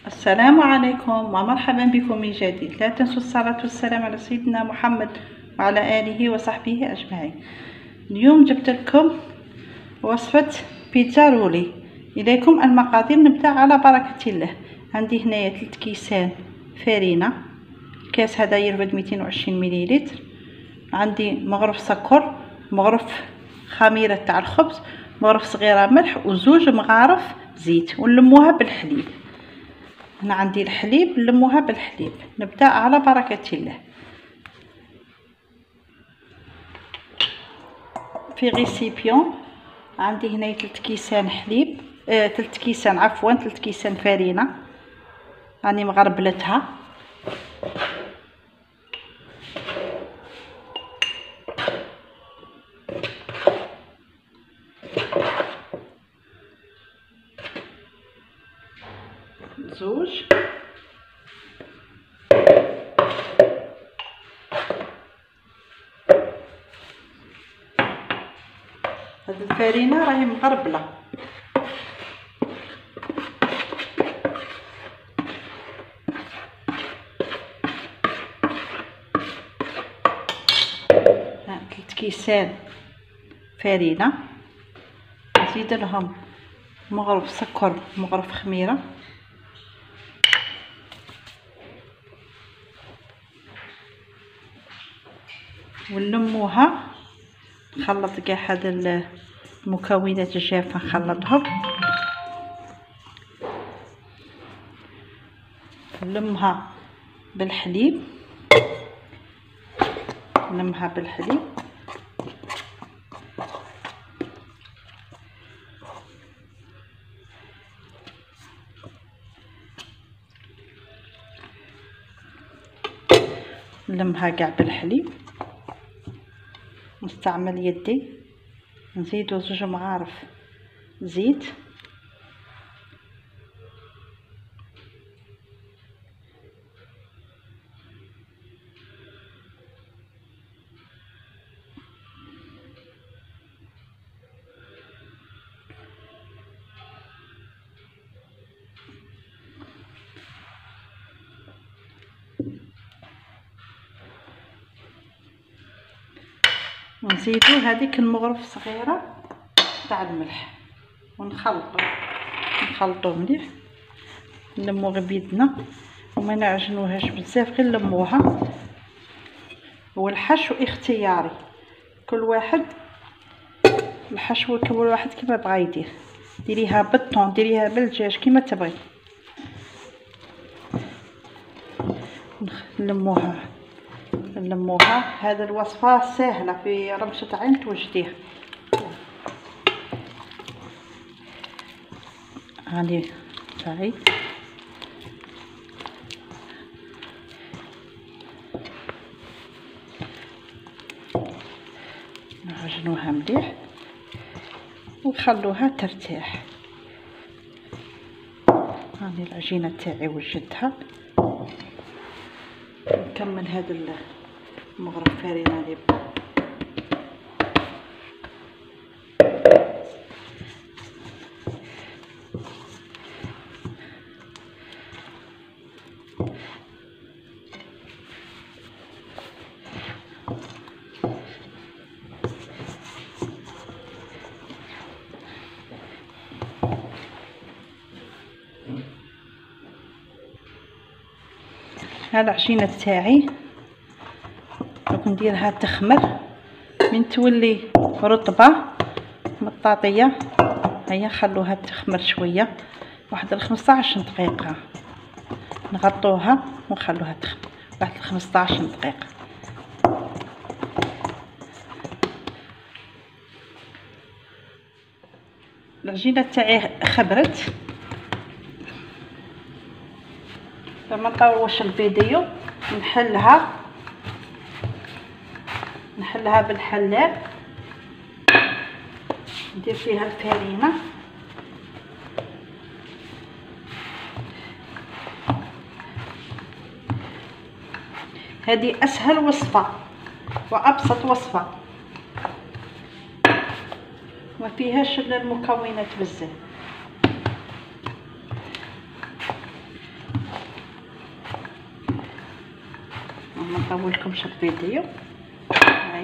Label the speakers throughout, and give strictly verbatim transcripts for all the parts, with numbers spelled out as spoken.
Speaker 1: السلام عليكم ومرحبا بكم من جديد. لا تنسوا الصلاة والسلام على سيدنا محمد وعلى آله وصحبه أجمعين. اليوم جبت لكم وصفة بيتزا رولي. إليكم المقادير، نبدأ على بركة الله. عندي هنايا ثلاث كيسان فرينة، الكاس هذا يرفد مئتين وعشرين مليلتر. عندي مغرف سكر، مغرف خميرة تاع الخبز، مغرف صغيرة ملح، وزوج مغارف زيت، ونلموها بالحليب. هنا عندي الحليب، نلموها بالحليب. نبدأ على بركة الله. في غيسيبيون عندي هنا ثلاث كيسان حليب، آه ثلاث كيسان عفوا ثلاث كيسان فرينة راني مغربلتها. زوج هذه الفرينة راهي مغربلة. ها ثلاث كيسان فرينة، نزيد لهم مغرف سكر، مغرف خميرة، ونلموها. نخلط كاع هاد المكونات الجافة، نخلطهم، نلمها بالحليب، نلمها بالحليب. نلمها كاع بالحليب، نستعمل يدي، نزيدو زوج مغارف زيت، ونزيدو هذيك المغرف صغيرة تاع الملح، ونخلطو نخلطو مليح. نلمو غير بيدنا وما نعجنوهاش بزاف، غير نلموها. والحشو اختياري، كل واحد الحشو كل واحد كيما بغا يدير. ديريها بالطون، ديريها بالدجاج، كيما تبغي. نلموها نلموها. هذه الوصفة سهلة، في رمشة عين توجديها. هاني تاعي نعجنوها مليح ونخلوها ترتاح. هاني العجينة تاعي وجدتها. نكمل هذا المغرف فرينة اللي هاد العجينة تاعي دوك نديرها تخمر. من تولي رطبة مطاطية، هيا خلوها تخمر شوية، واحد الخمسطاش دقيقة. نغطوها ونخلوها تخمر واحد الخمسطاش دقيقة. العجينة تاعي خبرت. لما نطولش الفيديو نحلها نحلها بالحلال، ندير فيها الفرينة. هذه اسهل وصفة وابسط وصفة، ما فيهاش المكونات بزاف. ما نطولكمش الفيديو. هاي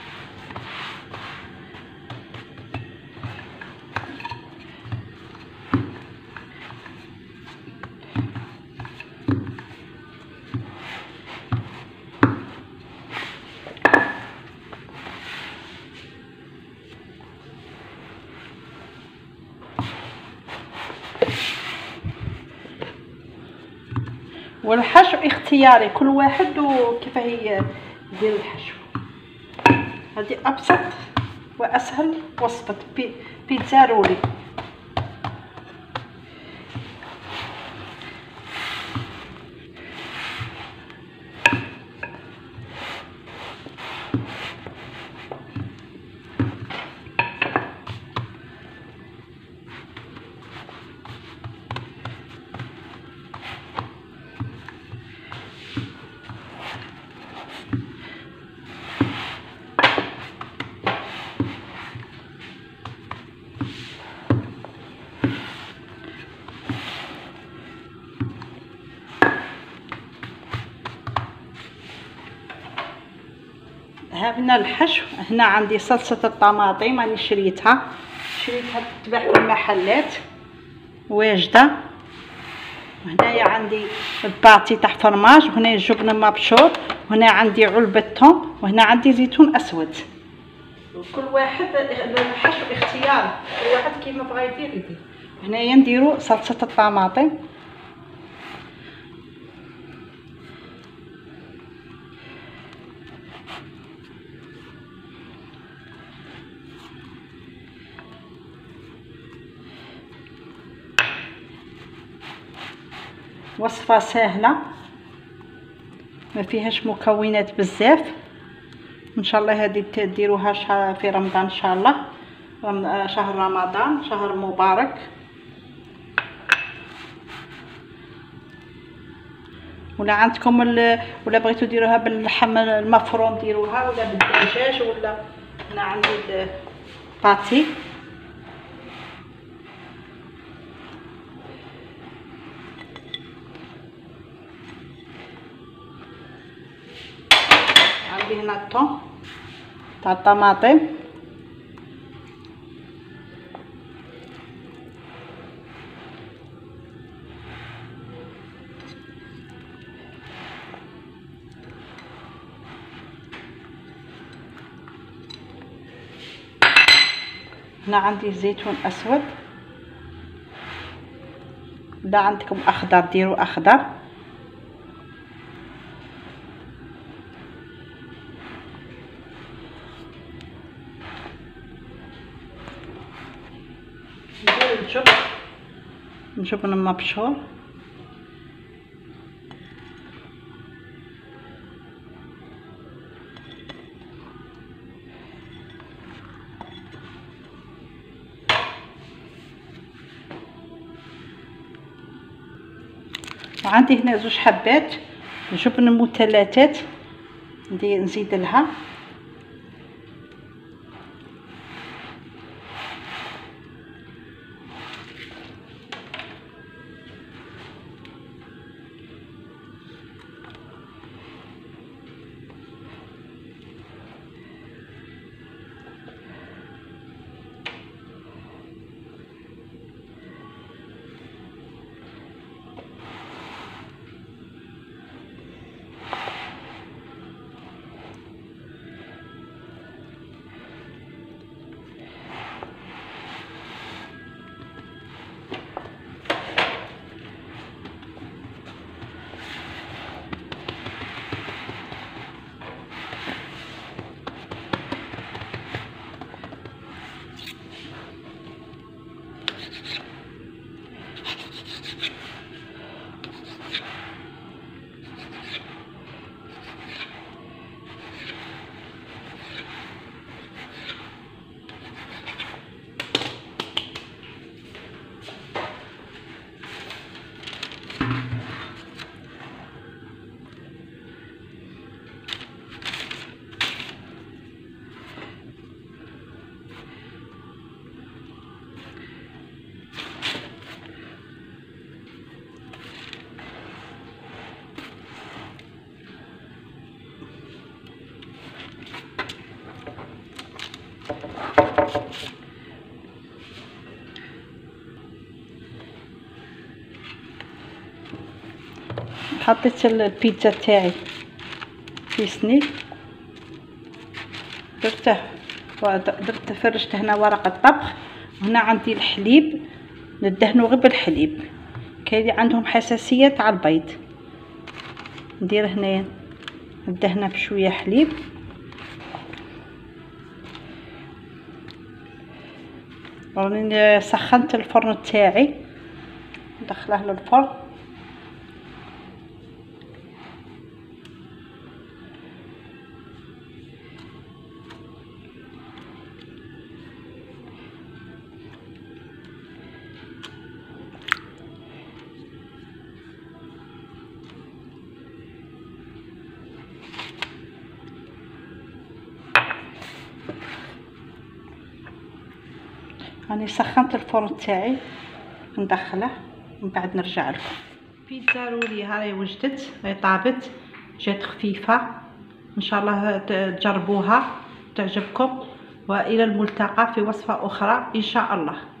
Speaker 1: والحشو اختياري، كل واحد وكيف هي يدير الحشو. هذه ابسط واسهل وصفه بي بيتزا رولي. هنا الحشو. هنا عندي صلصة الطماطم راني شريتها شريتها تتباع في المحلات واجدة. وهنايا عندي الباطي تاع فرماج، وهنا الجبن مبشور، وهنا عندي علبة ثوم، وهنا عندي زيتون اسود. وكل واحد الحشو اختياري، كل واحد كيما بغا يدير يدير. هنايا نديرو صلصة الطماطم. وصفة سهلة ما فيهاش مكونات بزاف، ان شاء الله هذه تديروها في رمضان ان شاء الله. شهر رمضان شهر مبارك. ولا عندكم ولا بغيتو ديروها باللحم المفروم ديروها، ولا بالدجاج، ولا هنا عندي الباتي. عندي هنا الثوم تاع الطماطم. هنا عندي زيتون اسود، اذا عندكم اخضر ديروا اخضر. ندير الجبن الجبن مبشور. وعندي هنا زوج حبات جبن مثلثات نزيد لها. حطيت البيتزا تاعي في صني، درته درت فرشت هنا ورقه طبخ، وهنا عندي الحليب ندهنو غير بالحليب. كاين اللي عندهم حساسيه تاع البيض، ندير هنايا ندهنه بشويه حليب. راني سخنت الفرن تاعي، ندخله للفرن. راني سخنت الفرن تاعي، ندخله من بعد نرجع لكم. بيتزا رولي هاي وجدت، هاي طابت، جات خفيفه. ان شاء الله تجربوها تعجبكم، والى الملتقى في وصفه اخرى ان شاء الله.